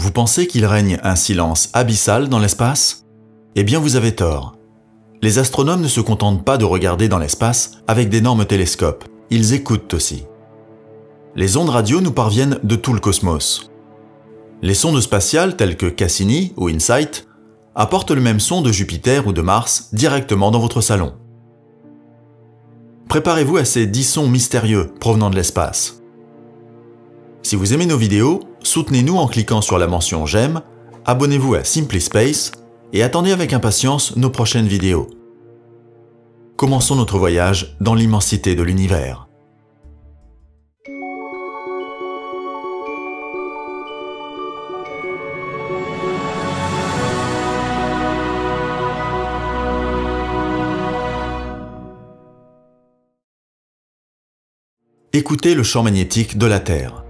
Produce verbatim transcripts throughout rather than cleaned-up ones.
Vous pensez qu'il règne un silence abyssal dans l'espace? Eh bien vous avez tort. Les astronomes ne se contentent pas de regarder dans l'espace avec d'énormes télescopes, ils écoutent aussi. Les ondes radio nous parviennent de tout le cosmos. Les sondes spatiales telles que Cassini ou InSight apportent le même son de Jupiter ou de Mars directement dans votre salon. Préparez-vous à ces dix sons mystérieux provenant de l'espace. Si vous aimez nos vidéos, soutenez-nous en cliquant sur la mention j'aime, abonnez-vous à Simply Space et attendez avec impatience nos prochaines vidéos. Commençons notre voyage dans l'immensité de l'univers. Écoutez le champ magnétique de la Terre.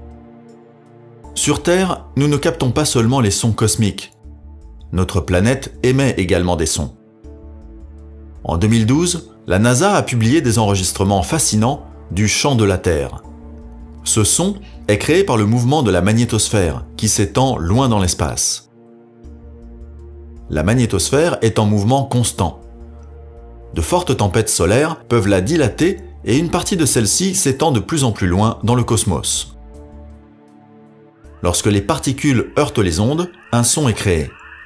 Sur Terre, nous ne captons pas seulement les sons cosmiques. Notre planète émet également des sons. En deux mille douze, la NASA a publié des enregistrements fascinants du champ de la Terre. Ce son est créé par le mouvement de la magnétosphère qui s'étend loin dans l'espace. La magnétosphère est en mouvement constant. De fortes tempêtes solaires peuvent la dilater et une partie de celle-ci s'étend de plus en plus loin dans le cosmos. Lorsque les particules heurtent les ondes, un son est créé.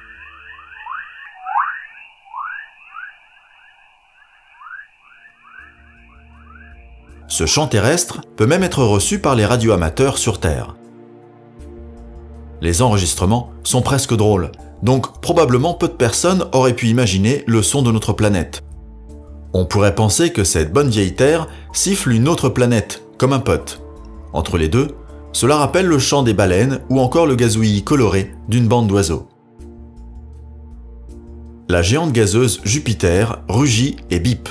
Ce chant terrestre peut même être reçu par les radioamateurs sur Terre. Les enregistrements sont presque drôles, donc probablement peu de personnes auraient pu imaginer le son de notre planète. On pourrait penser que cette bonne vieille Terre siffle une autre planète, comme un pote. Entre les deux, cela rappelle le chant des baleines ou encore le gazouillis coloré d'une bande d'oiseaux. La géante gazeuse Jupiter rugit et bip.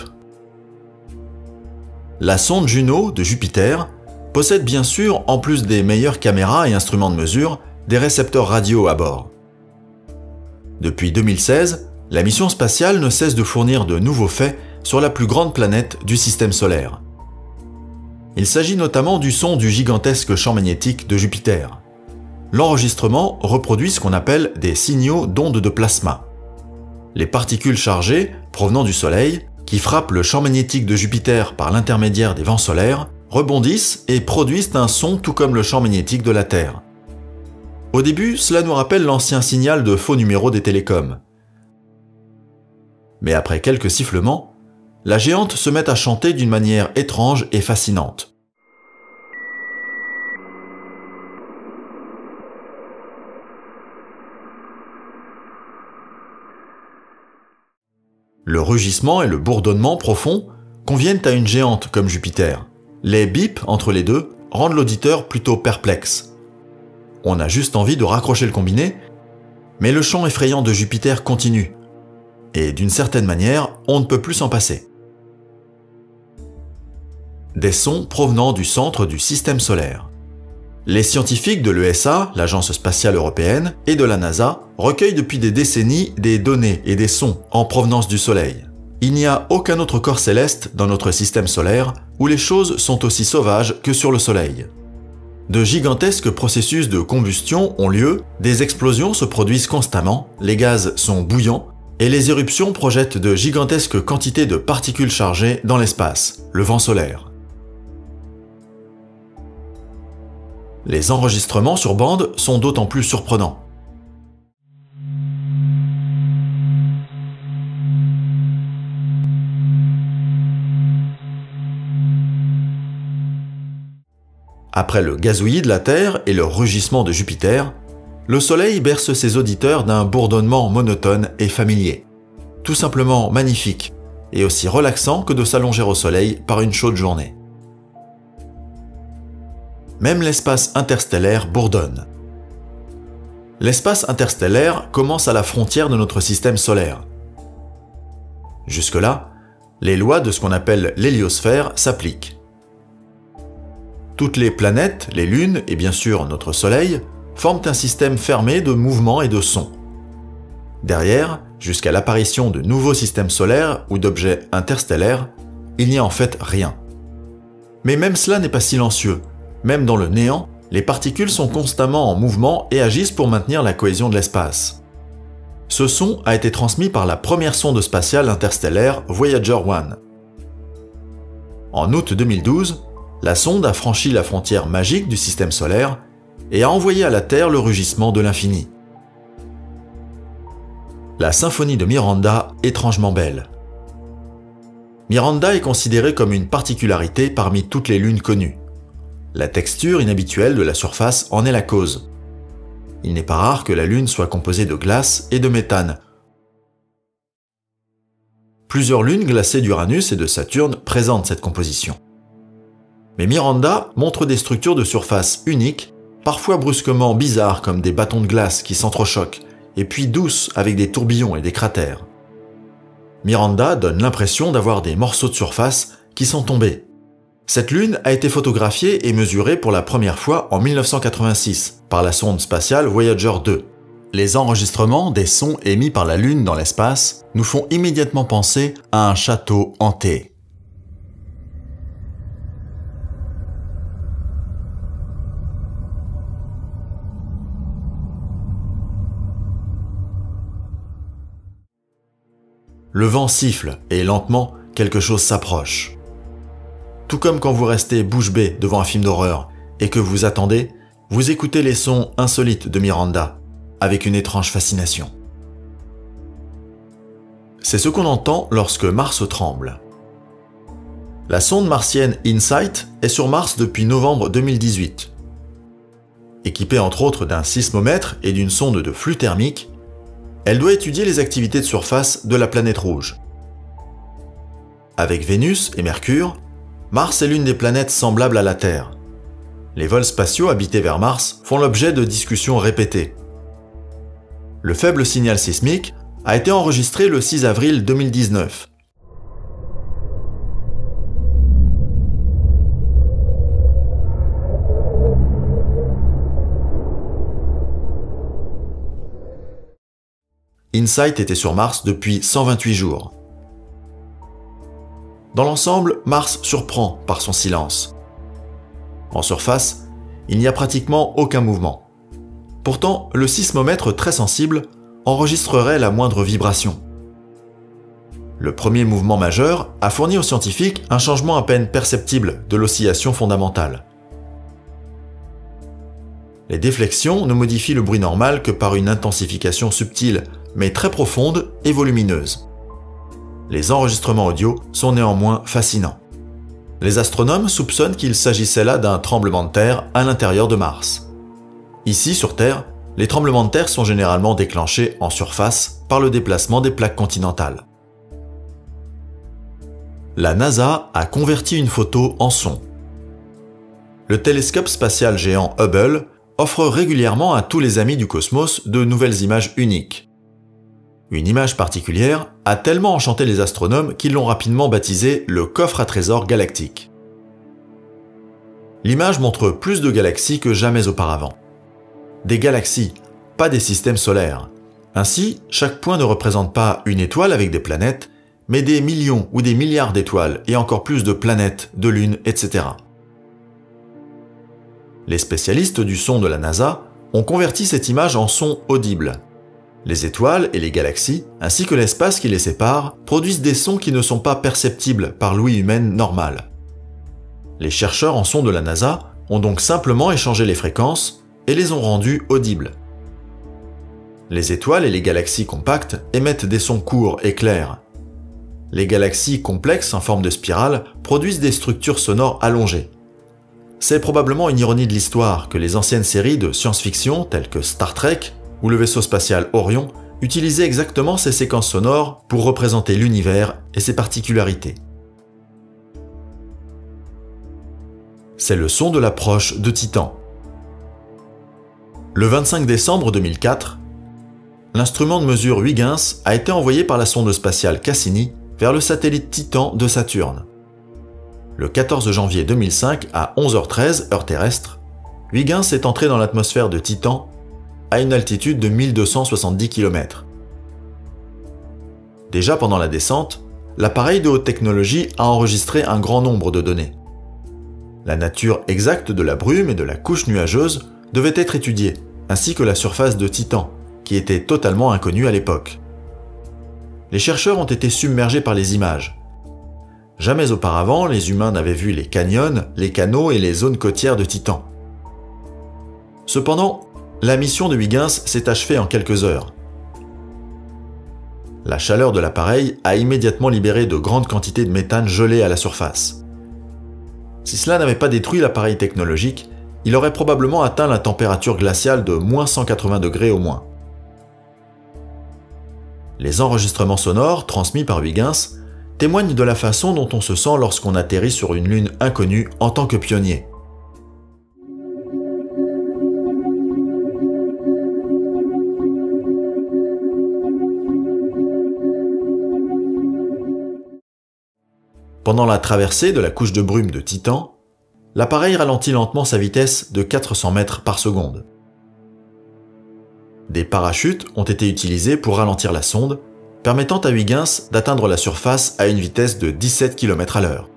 La sonde Juno de Jupiter possède bien sûr, en plus des meilleures caméras et instruments de mesure, des récepteurs radio à bord. Depuis deux mille seize, la mission spatiale ne cesse de fournir de nouveaux faits sur la plus grande planète du système solaire. Il s'agit notamment du son du gigantesque champ magnétique de Jupiter. L'enregistrement reproduit ce qu'on appelle des signaux d'ondes de plasma. Les particules chargées provenant du Soleil, qui frappent le champ magnétique de Jupiter par l'intermédiaire des vents solaires, rebondissent et produisent un son tout comme le champ magnétique de la Terre. Au début, cela nous rappelle l'ancien signal de faux numéro des télécoms. Mais après quelques sifflements, la géante se met à chanter d'une manière étrange et fascinante. Le rugissement et le bourdonnement profond conviennent à une géante comme Jupiter. Les bips entre les deux rendent l'auditeur plutôt perplexe. On a juste envie de raccrocher le combiné, mais le chant effrayant de Jupiter continue. Et d'une certaine manière, on ne peut plus s'en passer. Des sons provenant du centre du système solaire. Les scientifiques de l'E S A, l'Agence spatiale européenne, et de la NASA recueillent depuis des décennies des données et des sons en provenance du Soleil. Il n'y a aucun autre corps céleste dans notre système solaire où les choses sont aussi sauvages que sur le Soleil. De gigantesques processus de combustion ont lieu, des explosions se produisent constamment, les gaz sont bouillants, et les éruptions projettent de gigantesques quantités de particules chargées dans l'espace, le vent solaire. Les enregistrements sur bande sont d'autant plus surprenants. Après le gazouillis de la Terre et le rugissement de Jupiter, le Soleil berce ses auditeurs d'un bourdonnement monotone et familier. Tout simplement magnifique, et aussi relaxant que de s'allonger au Soleil par une chaude journée. Même l'espace interstellaire bourdonne. L'espace interstellaire commence à la frontière de notre système solaire. Jusque-là, les lois de ce qu'on appelle l'héliosphère s'appliquent. Toutes les planètes, les lunes et bien sûr notre Soleil forment un système fermé de mouvements et de sons. Derrière, jusqu'à l'apparition de nouveaux systèmes solaires ou d'objets interstellaires, il n'y a en fait rien. Mais même cela n'est pas silencieux. Même dans le néant, Les particules sont constamment en mouvement et agissent pour maintenir la cohésion de l'espace. Ce son a été transmis par la première sonde spatiale interstellaire Voyager un. En août deux mille douze, la sonde a franchi la frontière magique du système solaire et a envoyé à la Terre le rugissement de l'infini. La symphonie de Miranda, étrangement belle. Miranda est considérée comme une particularité parmi toutes les lunes connues. La texture inhabituelle de la surface en est la cause. Il n'est pas rare que la Lune soit composée de glace et de méthane. Plusieurs lunes glacées d'Uranus et de Saturne présentent cette composition. Mais Miranda montre des structures de surface uniques, parfois brusquement bizarres comme des bâtons de glace qui s'entrechoquent, et puis douces avec des tourbillons et des cratères. Miranda donne l'impression d'avoir des morceaux de surface qui sont tombés. Cette lune a été photographiée et mesurée pour la première fois en mille neuf cent quatre-vingt-six par la sonde spatiale Voyager deux. Les enregistrements des sons émis par la Lune dans l'espace nous font immédiatement penser à un château hanté. Le vent siffle et lentement, quelque chose s'approche. Tout comme quand vous restez bouche bée devant un film d'horreur et que vous attendez, vous écoutez les sons insolites de Miranda, avec une étrange fascination. C'est ce qu'on entend lorsque Mars tremble. La sonde martienne InSight est sur Mars depuis novembre deux mille dix-huit. Équipée entre autres d'un sismomètre et d'une sonde de flux thermique, elle doit étudier les activités de surface de la planète rouge. Avec Vénus et Mercure, Mars est l'une des planètes semblables à la Terre. Les vols spatiaux habités vers Mars font l'objet de discussions répétées. Le faible signal sismique a été enregistré le six avril deux mille dix-neuf. InSight était sur Mars depuis cent vingt-huit jours. Dans l'ensemble, Mars surprend par son silence. En surface, il n'y a pratiquement aucun mouvement. Pourtant, le sismomètre très sensible enregistrerait la moindre vibration. Le premier mouvement majeur a fourni aux scientifiques un changement à peine perceptible de l'oscillation fondamentale. Les déflexions ne modifient le bruit normal que par une intensification subtile, mais très profonde et volumineuse. Les enregistrements audio sont néanmoins fascinants. Les astronomes soupçonnent qu'il s'agissait là d'un tremblement de terre à l'intérieur de Mars. Ici, sur Terre, les tremblements de terre sont généralement déclenchés en surface par le déplacement des plaques continentales. La NASA a converti une photo en son. Le télescope spatial géant Hubble offre régulièrement à tous les amis du cosmos de nouvelles images uniques. Une image particulière a tellement enchanté les astronomes qu'ils l'ont rapidement baptisé le coffre à trésors galactique. L'image montre plus de galaxies que jamais auparavant. Des galaxies, pas des systèmes solaires. Ainsi, chaque point ne représente pas une étoile avec des planètes, mais des millions ou des milliards d'étoiles et encore plus de planètes, de lunes, et cetera. Les spécialistes du son de la NASA ont converti cette image en son audible. Les étoiles et les galaxies, ainsi que l'espace qui les sépare, produisent des sons qui ne sont pas perceptibles par l'ouïe humaine normale. Les chercheurs en son de la NASA ont donc simplement échangé les fréquences et les ont rendues audibles. Les étoiles et les galaxies compactes émettent des sons courts et clairs. Les galaxies complexes en forme de spirale produisent des structures sonores allongées. C'est probablement une ironie de l'histoire que les anciennes séries de science-fiction telles que Star Trek ou le vaisseau spatial Orion utilisaient exactement ces séquences sonores pour représenter l'univers et ses particularités. C'est le son de l'approche de Titan. Le vingt-cinq décembre deux mille quatre, l'instrument de mesure Huygens a été envoyé par la sonde spatiale Cassini vers le satellite Titan de Saturne. Le quatorze janvier deux mille cinq, à onze heures treize, heure terrestre, Huygens est entré dans l'atmosphère de Titan à une altitude de mille deux cent soixante-dix kilomètres. Déjà pendant la descente, l'appareil de haute technologie a enregistré un grand nombre de données. La nature exacte de la brume et de la couche nuageuse devait être étudiée, ainsi que la surface de Titan, qui était totalement inconnue à l'époque. Les chercheurs ont été submergés par les images. Jamais auparavant, les humains n'avaient vu les canyons, les canaux et les zones côtières de Titan. Cependant, la mission de Huygens s'est achevée en quelques heures. La chaleur de l'appareil a immédiatement libéré de grandes quantités de méthane gelé à la surface. Si cela n'avait pas détruit l'appareil technologique, il aurait probablement atteint la température glaciale de moins cent quatre-vingts degrés au moins. Les enregistrements sonores transmis par Huygens témoignent de la façon dont on se sent lorsqu'on atterrit sur une lune inconnue en tant que pionnier. Pendant la traversée de la couche de brume de Titan, l'appareil ralentit lentement sa vitesse de quatre cents mètres par seconde. Des parachutes ont été utilisés pour ralentir la sonde, permettant à Huygens d'atteindre la surface à une vitesse de dix-sept kilomètres à l'heure.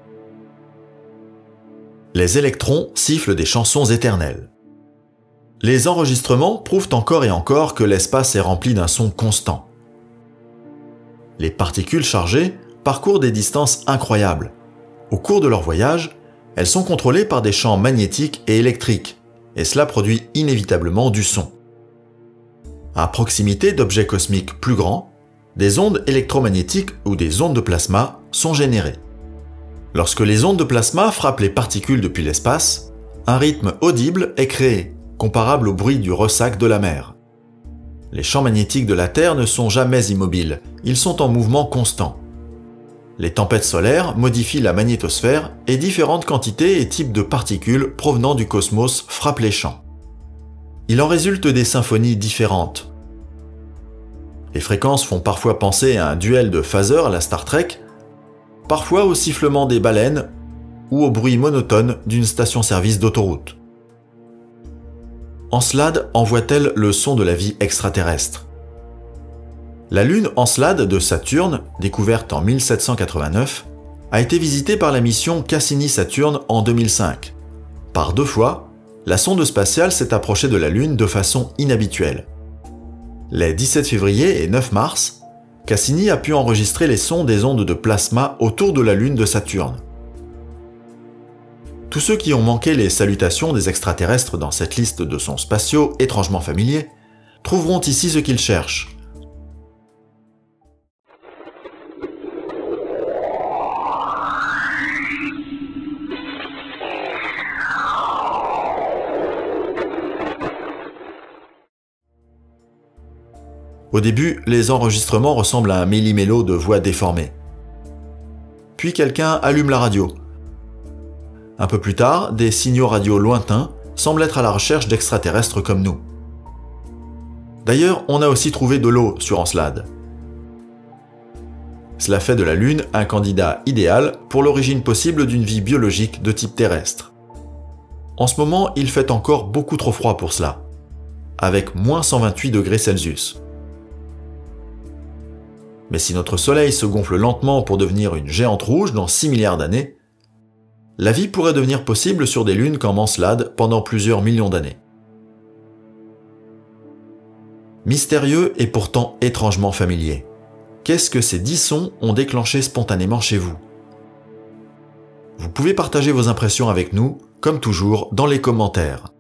Les électrons sifflent des chansons éternelles. Les enregistrements prouvent encore et encore que l'espace est rempli d'un son constant. Les particules chargées parcourent des distances incroyables. Au cours de leur voyage, elles sont contrôlées par des champs magnétiques et électriques, et cela produit inévitablement du son. À proximité d'objets cosmiques plus grands, des ondes électromagnétiques ou des ondes de plasma sont générées. Lorsque les ondes de plasma frappent les particules depuis l'espace, un rythme audible est créé, comparable au bruit du ressac de la mer. Les champs magnétiques de la Terre ne sont jamais immobiles, ils sont en mouvement constant. Les tempêtes solaires modifient la magnétosphère et différentes quantités et types de particules provenant du cosmos frappent les champs. Il en résulte des symphonies différentes. Les fréquences font parfois penser à un duel de phaseurs à la Star Trek, parfois au sifflement des baleines ou au bruit monotone d'une station-service d'autoroute. Encelade envoie-t-elle le son de la vie extraterrestre? La lune Encelade de Saturne, découverte en mille sept cent quatre-vingt-neuf, a été visitée par la mission Cassini-Saturne en deux mille cinq. Par deux fois, la sonde spatiale s'est approchée de la Lune de façon inhabituelle. Les dix-sept février et neuf mars, Cassini a pu enregistrer les sons des ondes de plasma autour de la Lune de Saturne. Tous ceux qui ont manqué les salutations des extraterrestres dans cette liste de sons spatiaux étrangement familiers trouveront ici ce qu'ils cherchent. Au début, les enregistrements ressemblent à un méli-mélo de voix déformées. Puis quelqu'un allume la radio. Un peu plus tard, des signaux radio lointains semblent être à la recherche d'extraterrestres comme nous. D'ailleurs, on a aussi trouvé de l'eau sur Encelade. Cela fait de la Lune un candidat idéal pour l'origine possible d'une vie biologique de type terrestre. En ce moment, il fait encore beaucoup trop froid pour cela, avec moins cent vingt-huit degrés Celsius. Mais si notre Soleil se gonfle lentement pour devenir une géante rouge dans six milliards d'années, la vie pourrait devenir possible sur des lunes comme Encelade pendant plusieurs millions d'années. Mystérieux et pourtant étrangement familier. Qu'est-ce que ces dix sons ont déclenché spontanément chez vous? Vous pouvez partager vos impressions avec nous, comme toujours, dans les commentaires.